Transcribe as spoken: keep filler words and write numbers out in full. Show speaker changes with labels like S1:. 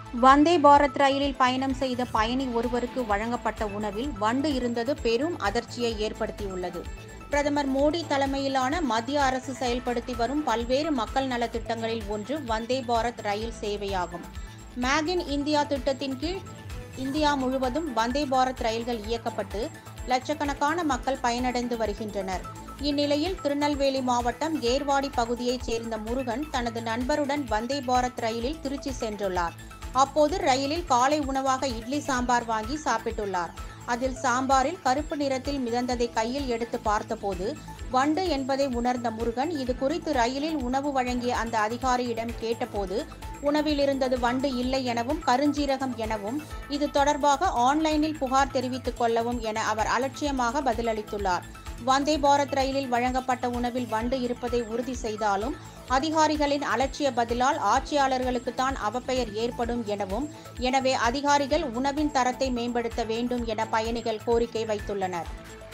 S1: வந்தே பாரத் ரயிலில் பயணம் செய்த பயணி ஒருவருக்கு வழங்கப்பட்ட உணவில் வண்டு இருந்தது பெரும் அதிர்ச்சியை ஏற்படுத்தியுள்ளது. பிரதமர் மோடி தலைமையிலான மத்திய அரசு செயல்படுத்தி வரும் பல்வேறு மக்கள் நலத்திட்டங்களில் ஒன்று வந்தே பாரத் ரயில் சேவையாகும். மேக் இன் இந்தியா திட்டத்தின் கீழ் இந்தியா முழுவதும் வந்தே பாரத் ரயில்கள் இயக்கப்பட்டு லட்சக்கணக்கான மக்கள் பயனடைந்து வருகின்றனர். இந்நிலையில் திருநெல்வேலி மாவட்டம் ஏர்வாடி பகுதியைச் சேர்ந்த முருகன் தனது நண்பருடன் வந்தே பாரத் ரயிலில் திருச்சி சென்றுள்ளார். அப்போது ரயிலில் காலை உணவாக இட்லி சாம்பார் வாங்கி சாப்பிட்டுள்ளார். அதில் சாம்பாரில் கருப்பு நிறத்தில் மிதந்ததை கையில் எடுத்து பார்த்தபோது வண்டு என்பதை உணர்ந்த முருகன் இது குறித்து ரயிலில் உணவு வழங்கிய அந்த அதிகாரியிடம் கேட்டபோது உணவில் இருந்தது வண்டு இல்லை எனவும் கருஞ்சீரகம் எனவும் இது தொடர்பாக ஆன்லைனில் புகார் தெரிவித்துக் கொள்ளவும் என அவர் அலட்சியமாக பதிலளித்துள்ளார். வந்தே பாரத் ரயிலில் வழங்கப்பட்ட உணவில் வண்டு இருப்பதை உறுதி செய்தாலும் அதிகாரிகளின் அலட்சிய பதிலால் ஆட்சியாளர்களுக்குத்தான் அவப்பெயர் ஏற்படும் எனவும் எனவே அதிகாரிகள் உணவின் தரத்தை மேம்படுத்த வேண்டும் என பயணிகள் கோரிக்கை வைத்துள்ளனர்.